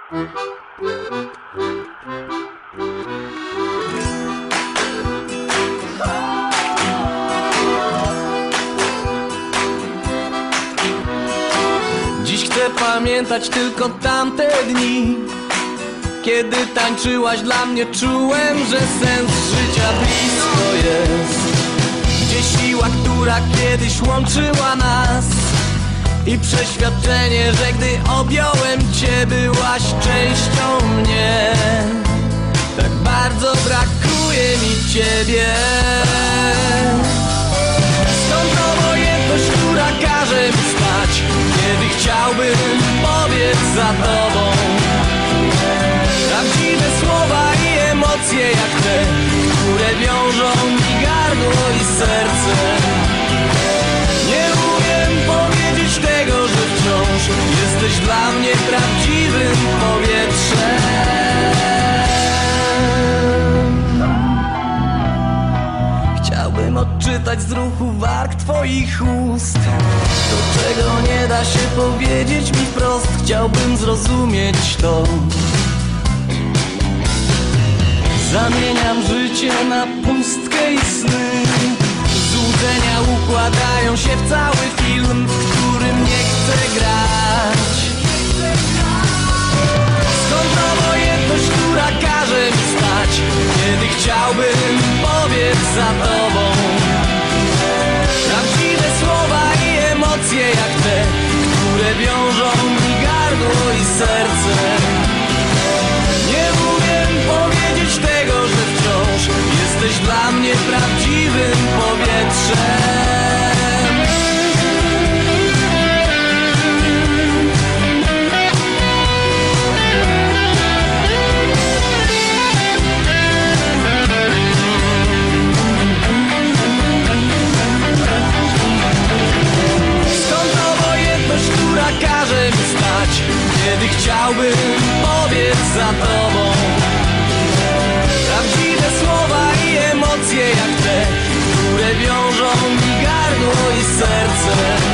Dziś chcę pamiętać tylko tamte dni, kiedy tańczyłaś dla mnie, czułem, że sens życia blisko jest. Gdzie siła, która kiedyś łączyła nas, i przeświadczenie, że gdy objąłem cię, byłaś częścią mnie. Tak bardzo brakuje mi ciebie. Skąd obojętność, która każe mi spać, kiedy chciałbym pobiec za tobą? Prawdziwe słowa i emocje jak te, które wiążą mi gardło i serce. Nie umiem powiedzieć tego, że wciąż jesteś dla mnie prawdziwym powietrzem. Chciałbym odczytać z ruchu warg twoich ust to, czego nie da się powiedzieć mi wprost. Chciałbym zrozumieć to. Zamieniam życie na pustkę i sny. Złudzenia układają się w cały film, w którym nie chcę grać. Skąd obojętność, która każe mi stać, kiedy chciałbym pobiec za tobą? Prawdziwe słowa i emocje jak te, które wiążą mi gardło i serce. Nie umiem powiedzieć tego, że wciąż jesteś dla mnie prawdziwym powietrzem. Skąd obojętność, która każe mi stać, kiedy chciałbym pobiec za tobą? Prawdziwe słowa i emocje jak te, które wiążą mi gardło i serce.